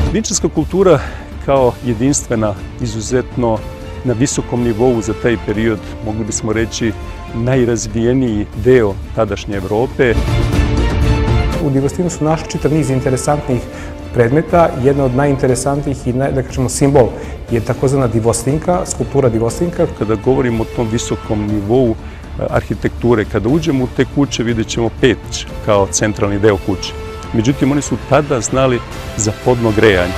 Vinčanska kultura kao jedinstvena, izuzetno na visokom nivou za taj period, mogli bismo reći, najrazvijeniji deo tadašnje Evrope. U Divostinu su našli čitav niz interesantnih predmeta. Jedna od najinteresantnijih i, da kažemo, simbol je takozvana divostinka, skulptura divostinka. Kada govorimo o tom visokom nivou arhitekture, kada uđemo u te kuće, vidjet ćemo peć kao centralni deo kuće. Međutim, oni su tada znali za podno grejanje.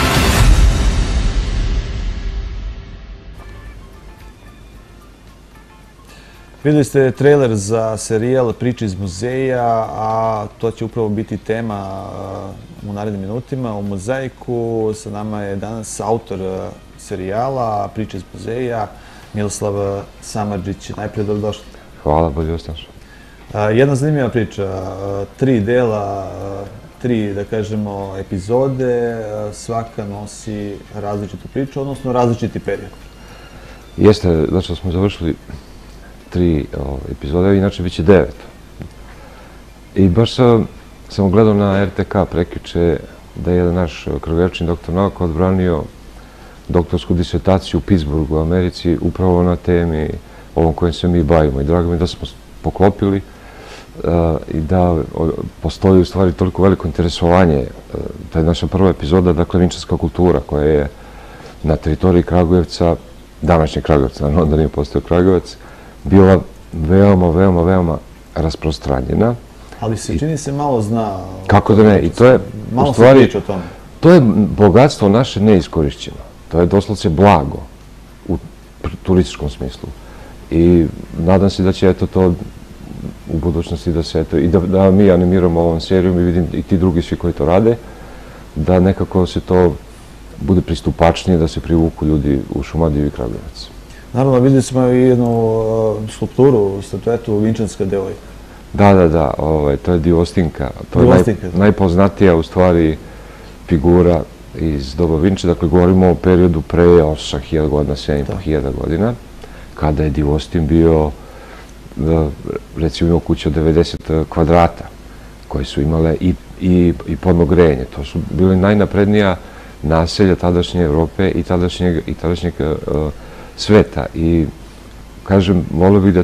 Videli ste trailer za serijal Priče iz muzeja, a to će upravo biti tema u narednim minutima. U Mozaiku sa nama je danas autor serijala Priče iz muzeja, Miroslav Samardžić. Najprije dobrodošli. Hvala, bolje ostaš. Jedna zanimljiva priča, 3 dela, 3, da kažemo, epizode, svaka nosi različitu priču, odnosno različiti period. Jeste, znači smo završili 3 epizode, inače bit će 9. I baš sam gledao na RTK prekjuče da je jedan naš Kragujevčanin doktor nauka odbranio doktorsku disertaciju u Pittsburghu u Americi upravo na temi ovom kojim se mi bavimo. I drago mi da smo poklopili i da postoji u stvari toliko veliko interesovanje. To je naša prva epizoda, dakle, vinčanska kultura koja je na teritoriji Kragujevca, današnjeg Kragujevca, naravno da nije postao Kragujevac, bila veoma rasprostranjena. Ali se čini se malo zna... Kako da ne, i to je, malo u stvari, se priča o tome. To je bogatstvo naše neiskorišćeno. To je doslovce blago u turističkom smislu. I nadam se da će to u budućnosti da se i da mi animiramo ovom serijom i vidim i ti drugi svi koji to rade, da nekako se to bude pristupačnije, da se privuku ljudi u Šumadiju i Kragujevac. Naravno, videli smo i jednu skulpturu, statuetu Vinčanska devojka. Da, to je Divostinka. To je najpoznatija u stvari figura iz doba Vinče. Dakle, govorimo o periodu pre 8.000 godina, 7.500 godina, kada je Divostin bio, recimo, imao kuće od 90 kvadrata, koje su imale i podno grejanje. To su bili najnaprednija naselja tadašnje Evrope i tadašnjeg sveta. I, kažem, volio bih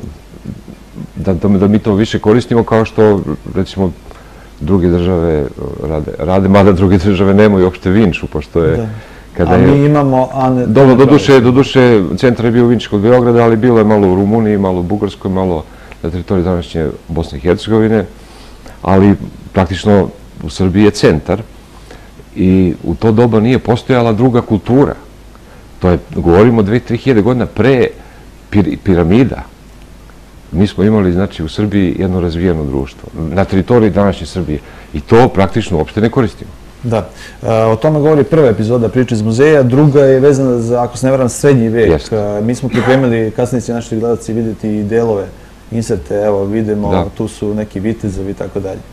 da mi to više koristimo kao što, recimo, druge države rade, mada druge države nemaju uopšte Vinču, pošto je... A mi imamo... Doduše, centar je bio Vinč kod Beograda, ali bilo je malo u Rumuniji, malo u Bugarskoj, malo na teritoriji današnje Bosne i Hercegovine, ali praktično u Srbiji je centar i u to doba nije postojala druga kultura. To je, govorimo, 2-3 godina pre piramida. Mi smo imali, znači, u Srbiji jedno razvijeno društvo, na teritoriji današnje Srbije. I to praktično uopšte ne koristimo. Da. O tome govori prva epizoda Priče iz muzeja, druga je vezana za, ako se ne varam, srednji vek. Mi smo pripremili, kasnije će naši gledalci vidjeti i delove, inserte, evo, vidimo, tu su neki vitezovi i tako dalje.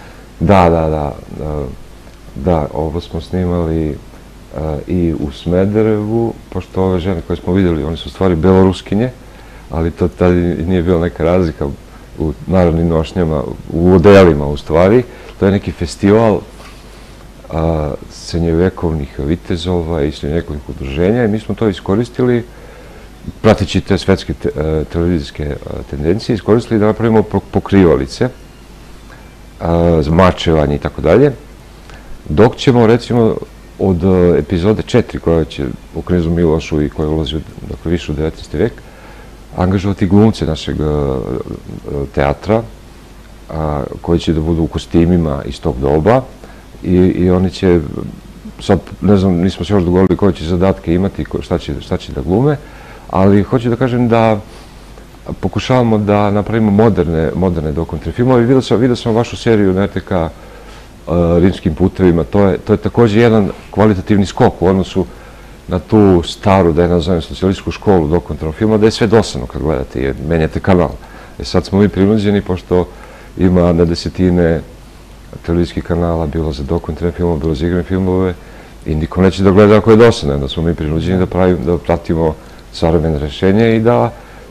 Da, ovo smo snimali i u Smederevu, pošto ove žene koje smo vidjeli, one su u stvari beloruskinje, ali to tada nije bila neka razlika u narodnim nošnjama, u odelima u stvari. To je neki festival srednjevekovnih vitezova i srednjevekovnih udruženja i mi smo to iskoristili, prateći te svetske televizijske tendencije, iskoristili da napravimo pokrivalice, zmačevanje i tako dalje, dok ćemo, recimo, od epizode 4, koja će u Knezu Milošu i koja ulazi više u 19. vek, angažovati glumce našeg teatra, koji će da budu u kostimima iz tog doba i oni će, sad ne znam, nismo se još dogovorili koje će zadatke imati, šta će da glume, ali hoću da kažem da pokušavamo da napravimo moderne dokumentarne filmove. Vidio sam vašu seriju na RTK Rimskim putevima, to je također jedan kvalitativni skok u odnosu na tu staru, da je nazovem, socijalističku školu dokumentarnog filma, da je sve dosadno kad gledate jer menjate kanal. Sad smo mi prinuđeni, pošto ima na desetine televizijskih kanala, bilo za dokumentarne filmove, bilo za igrane filmove, i niko neće da gleda ako je dosadno, da smo mi prinuđeni da pratimo savremene rešenja i da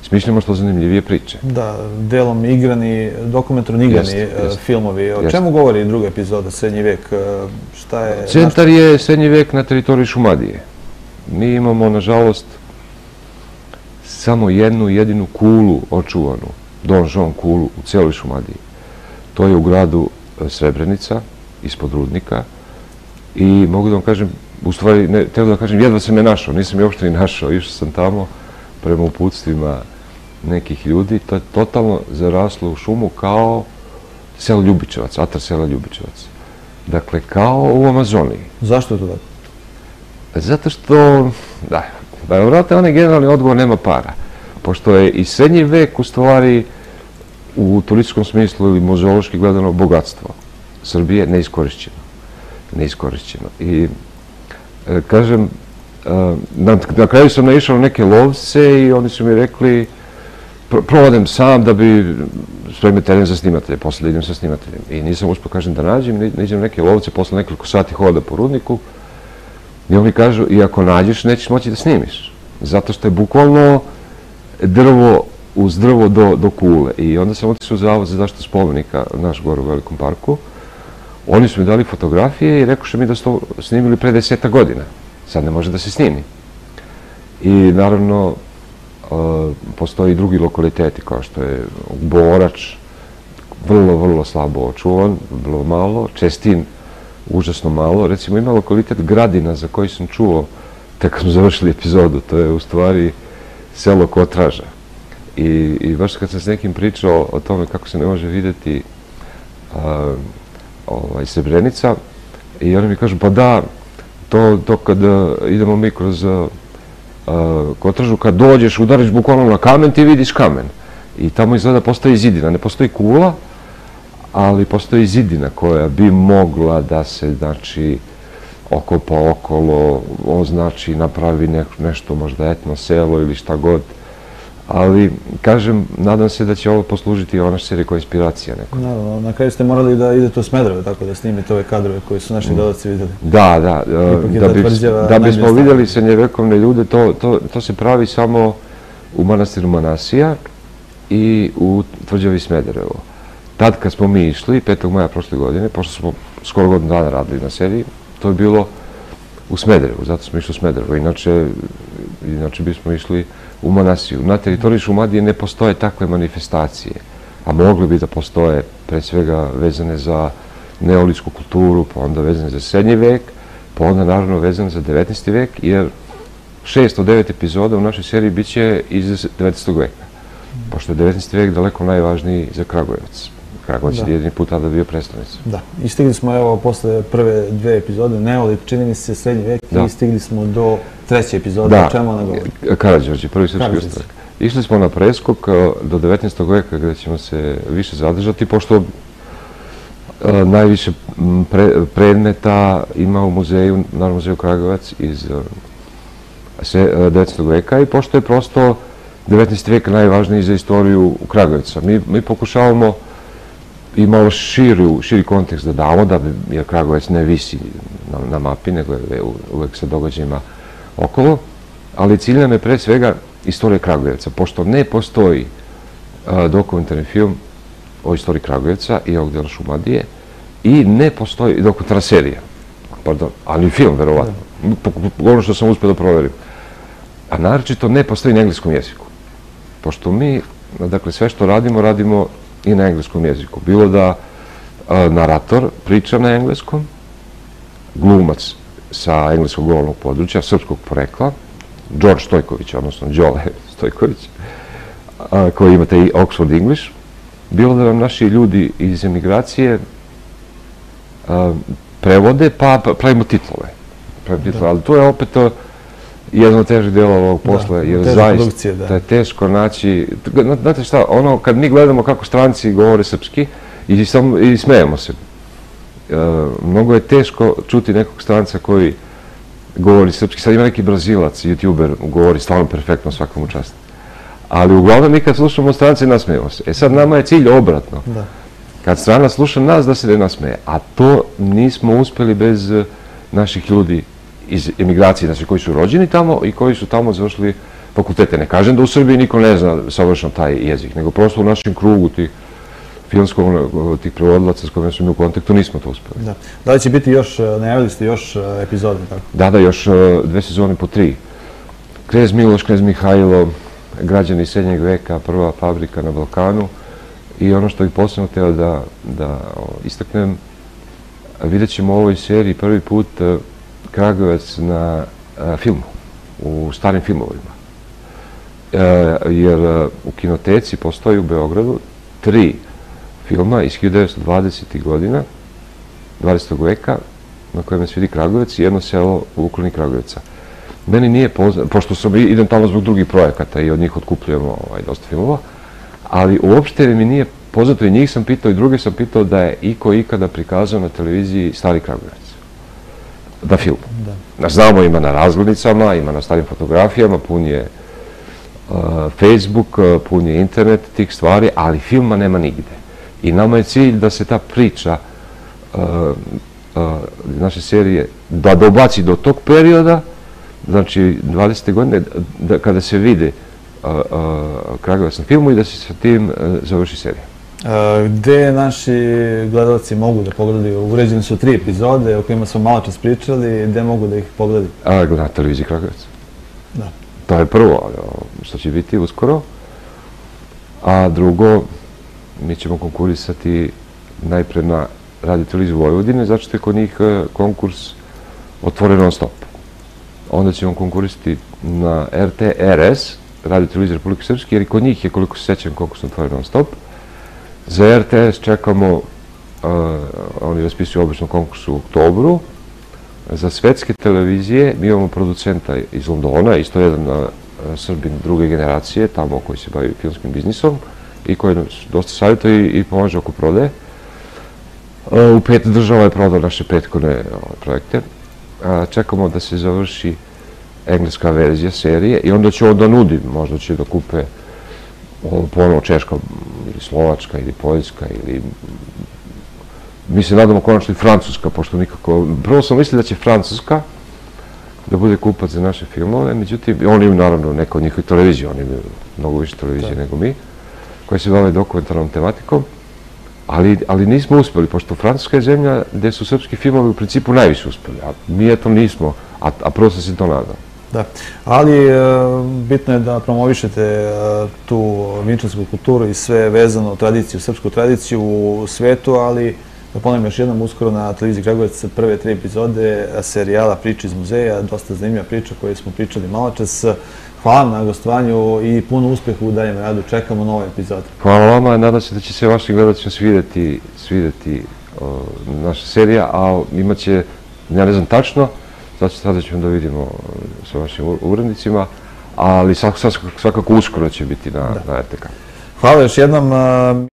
smišljamo što zanimljivije priče. Da, delom igrani, dokumentarno igrani filmovi. O čemu govori druga epizoda, Srednji vek? Šta je... Centar je Srednji vek na teritoriji Šumadije. Mi imamo, nažalost, samo jednu jedinu kulu očuvanu, donžon kulu u cijeloj Šumadiji. To je u gradu Srebrenica, ispod Rudnika. I mogu da vam kažem, u stvari, treba da kažem, jedva sam je našao, nisam je uopšte ni našao, išao sam tamo prema uputstvima nekih ljudi, to je totalno zaraslo u šumu kao selo Ljubičevac, atar sela Ljubičevac. Dakle, kao u Amazoniji. Zašto je to tako? Zato što, da, vjerojatno onaj generalni odgovor nema para. Pošto je i srednji vek u stvari u turističkom smislu ili muzeološki gledano bogatstvo Srbije neiskorišćeno. Neiskorišćeno. I kažem, na kraju sam naišao na neke lovce i oni su mi rekli provodem sam da bi spremio teren za snimatelje, posle da idem sa snimateljem. I nisam uspio, kažem, da nađem, nađem neke lovce posle nekoliko sati hoda po Rudniku i oni kažu, i ako nađeš, nećeš moći da snimiš. Zato što je bukvalno drvo uz drvo do kule. I onda sam otišao u Zavod za zaštitu spomenika, naš gore u Velikom parku. Oni su mi dali fotografije i rekao mi da su to snimili pre 10 godina. Sad ne može da se snimi. I naravno, postoji i drugi lokaliteti kao što je Borač, vrlo slabo očuvan, vrlo malo, Čestin, užasno malo. Recimo ima lokalitet Gradina za koji sam čuo tek kad smo završili epizodu, to je u stvari selo Kotraža. I baš kad sam s nekim pričao o tome kako se ne može vidjeti Srebrenica, i oni mi kažu, pa da, to kad idemo mi kroz Kotražu, kad dođeš, udariš bukvalno na kamen, ti vidiš kamen. I tamo izgleda postoji zidina, ne postoji kula, ali postoji zidina koja bi mogla da se, znači, okopa okolo, označi, napravi nešto, možda etno selo ili šta god. Ali, kažem, nadam se da će ovo poslužiti ova naša serija kao inspiracija neko. Naravno, na kraju ste morali da idete u Smederevo, tako da snimite ove kadrove koji su naši gledalci videli. Da, da bismo videli srednjevekovne ljude, to se pravi samo u manastiru Manasija i u tvrđavi Smederevo. Tad kad smo mi išli, 5. maja prošle godine, pošto smo skoro godinu dana radili na seriji, to je bilo u Smederevu, zato smo išli u Smederevo. Inače bismo išli u Manasiju. Na teritoriji Šumadije ne postoje takve manifestacije, a mogli bi da postoje pre svega vezane za neolitsku kulturu, pa onda vezane za srednji vek, pa onda naravno vezane za 19. vek, jer 6 od 9 epizoda u našoj seriji bit će iz 19. veka, pošto je 19. vek daleko najvažniji za Kragujevac. Kragujevac je jedini put tada bio predstavnica. Da, i stigli smo evo posle prve 2 epizode, Neolit, čini mi se srednji vek, i stigli smo do 3. epizode, o čemu ona govori? Karađorđe, prvi srpski ustanak. Išli smo na preskok do 19. veka gde ćemo se više zadržati, pošto najviše predmeta ima u muzeju, naravno muzeju Kragujevac iz 19. veka i pošto je prosto 19. vek najvažniji za istoriju Kragujevca. Mi pokušavamo i malo širi kontekst da damo, jer Kragujevac ne visi na mapi, nego je uvek sa događajima okolo, ali cilj nam je pre svega istorija Kragujevca, pošto ne postoji dokumentarni film o istoriji Kragujevca i ovog dela Šumadije i ne postoji dokumentarna serija, ali film, verovatno, ono što sam uspio da proverim, a naročito ne postoji na engleskom jeziku, pošto mi, dakle, sve što radimo i na engleskom jeziku. Bilo da narator priča na engleskom, glumac sa engleskog govornog područja, srpskog porekla, Đorđe Stojković, odnosno Đole Stojković, koji imate i Oxford English, bilo da nam naši ljudi iz emigracije prevode, pa pravimo titlove. Ali to je opet jedan od težih dela ovog posla, jer zaista je teško naći... Znate šta, ono, kad mi gledamo kako stranci govore srpski i smejemo se, mnogo je teško čuti nekog stranca koji govori srpski. Sad ima neki Brazilac, youtuber, govori stvarno perfektno, svakom čast. Ali uglavnom mi kad slušamo strance, nasmejemo se. E sad nama je cilj obratno. Kad strana sluša nas, da se ne nasmeje. A to nismo uspeli bez naših ljudi iz emigracije, znači koji su rođeni tamo i koji su tamo završili fakultete. Ne kažem da u Srbiji niko ne zna savršeno taj jezik, nego prosto u našem krugu tih tih prevodilaca s kojima smo mi u kontaktu nismo to uspeli. Da li će biti još, najavili ste još epizode? Da, još 2 sezone po 3. Knez Miloš, Knez Mihajlo, Građani srednjeg veka, prva fabrika na Balkanu. I ono što bih posebno hteo da istaknem, vidjet ćemo u ovoj seriji prvi put Kragujevac na filmu, u starim filmovima. Jer u kinoteci postoji u Beogradu 3 filma iz 1920. godina, 20. veka, na kojima se vidi Kragujevac i jedno selo u okolini Kragujevca. Meni nije poznato, pošto idem tamo zbog drugih projekata i od njih otkupljujemo dosta filmova, ali uopšte mi nije poznato i njih sam pitao i druge sam pitao da je iko ikada prikazao na televiziji Stari Kragujevac. Na filmu. Znamo, ima na razglednicama, ima na starim fotografijama, pun je Facebook, pun je internet tih stvari, ali filma nema nigde. I nama je cilj da se ta priča naše serije da dobaci do tog perioda, znači 20. godine, kada se vide Kragujevac na filmu i da se sa tim završi serija. Gde naši gledalci mogu da pogledaju? Uređene su 3 epizode o kojima smo malo čas pričali. Gde mogu da ih pogledaju? Na televiziji Kragujevac. Da. To je prvo što će biti uskoro. A drugo, mi ćemo konkurisati najpre na Radio televiziju Vojvodine, zato što je kod njih konkurs otvoren non stop. Onda ćemo konkurisati na RTRS, Radio televizija Republike Srpske, jer i kod njih je, koliko se sećam, konkurs otvoren non stop. Za RTS čekamo, oni raspisuju obično konkurs u oktobru. Za svetske televizije mi imamo producenta iz Londona, isto jedan Srbin druge generacije, tamo koji se bavi filmskim biznisom i koji nas dosta savjetuje i pomaže oko prodaje. U 5 država je prodao naše prethodne projekte. Čekamo da se završi engleska verzija serije i onda će da nudi, možda će da kupe ponovo Češka ili Slovačka ili Poljska ili mi se nadamo konačno i Francuska, pošto nikako... Prvo sam mislio da će Francuska da bude kupac za naše filmove, međutim, oni imaju naravno neka od njihovih televizija, oni imaju mnogo više televizije nego mi, koji se bave dokumentarnom tematikom, ali nismo uspeli, pošto Francuska je zemlja gde su srpski filmovi u principu najviše uspeli, a mi eto nismo, a prvo sam se to nadao. Da, ali bitno je da promovišete tu vinčansku kulturu i sve vezano tradiciju, srpsku tradiciju u svetu, ali da ponovim još jednom, uskoro na televiziji Kragujevac prve 3 epizode serijala Priče iz muzeja, dosta zanimljiva priča koju smo pričali malo čas. Hvala na gostovanju i puno uspeha u daljem radu. Čekamo nove epizode. Hvala vama, nadam se da će se vašim gledalcima svideti naša serija, a imat će, ja ne znam tačno, sada ćemo da vidimo sa vašim urednicima, ali svakako uskoro će biti na RTK. Hvala još jednom.